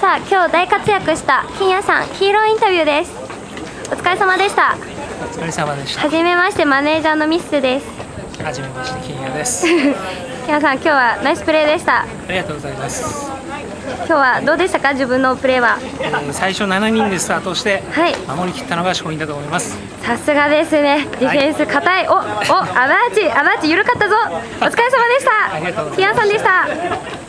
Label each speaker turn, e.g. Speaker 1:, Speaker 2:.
Speaker 1: さあ今日大活躍した金谷さんヒーローインタビューです。お疲れ様でした。
Speaker 2: お疲れ様でした。
Speaker 1: はじめまして、マネージャーのミスです。
Speaker 2: はじめまして、金谷です。
Speaker 1: 金谷さん、今日はナイスプレーでした。
Speaker 2: ありがとうございます。
Speaker 1: 今日はどうでしたか、自分のプレーは。
Speaker 2: 最初7人でスタートして、
Speaker 1: はい、
Speaker 2: 守り切ったのが勝因だと思います。
Speaker 1: さすがですね。ディフェンス硬い。アバーチ緩かったぞ。お疲れ様でした。
Speaker 2: ありがとうございます。
Speaker 1: 金谷さんでした。